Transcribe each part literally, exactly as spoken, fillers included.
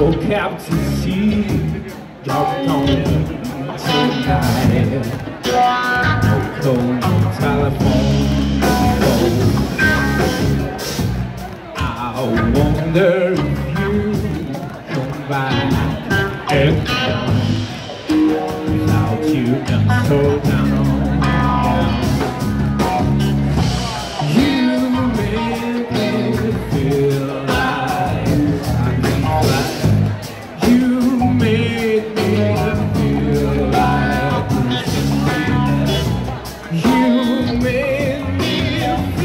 woke up to see your phone tonight. No cold telephone phone. I wonder if you come back again without you and so down. You make me feel like I'm fly. You made me feel like you made me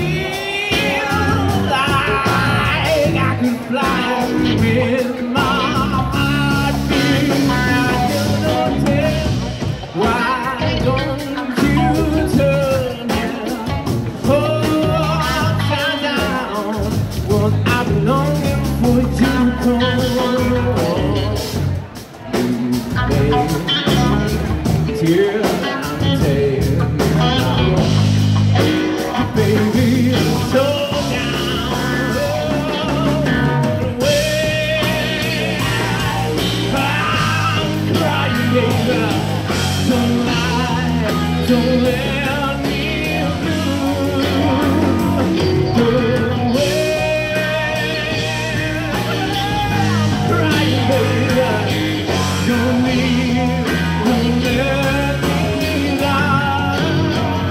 feel like I could fly with my heartbeat. I cannot tell why don't you turn now? Oh, upside down. Well, I'm longing for you to come. You, baby, I'm telling you now, baby, I'm so down the way. I'm crying, baby. Don't lie, don't let me lose the way. I'm crying, baby. Don't leave, don't let me down.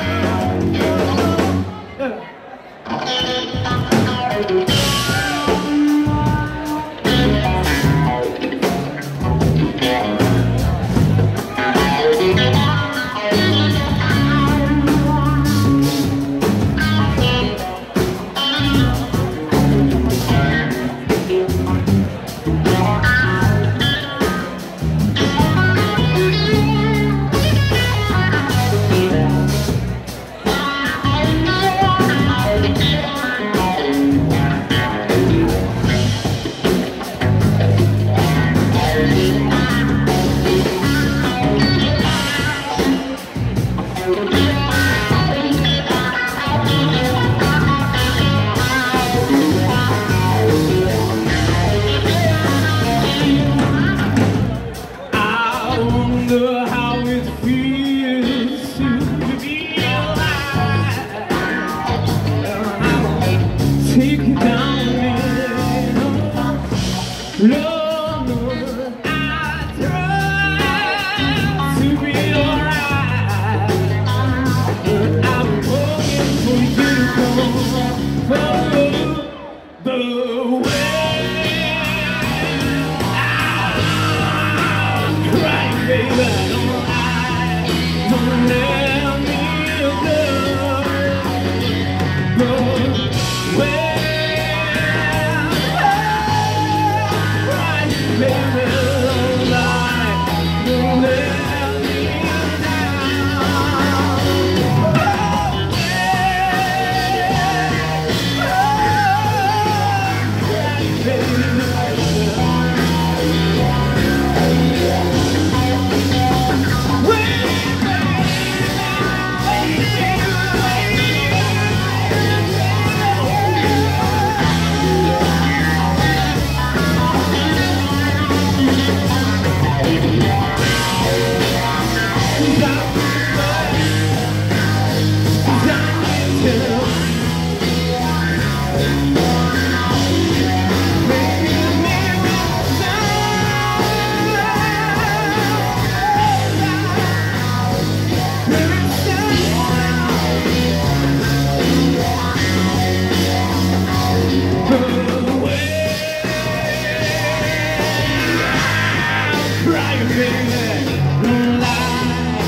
How it feels to be alive. Take it down in Lord, I try to be alright, but I'm looking for you to come follow the way. I'm crying, baby. Don't let me go, go away. Right, baby, don't lie, don't let me down. Oh, yeah.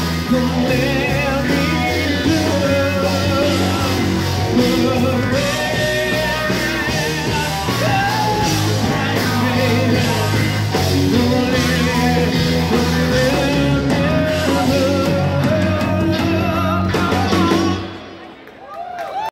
Don't let me go.